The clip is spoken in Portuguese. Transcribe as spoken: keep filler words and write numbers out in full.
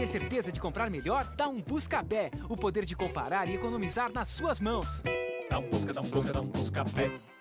ter certeza de comprar melhor? Dá um Buscapé. O poder de comparar e economizar nas suas mãos. Dá um busca, dá um busca, dá um Buscapé.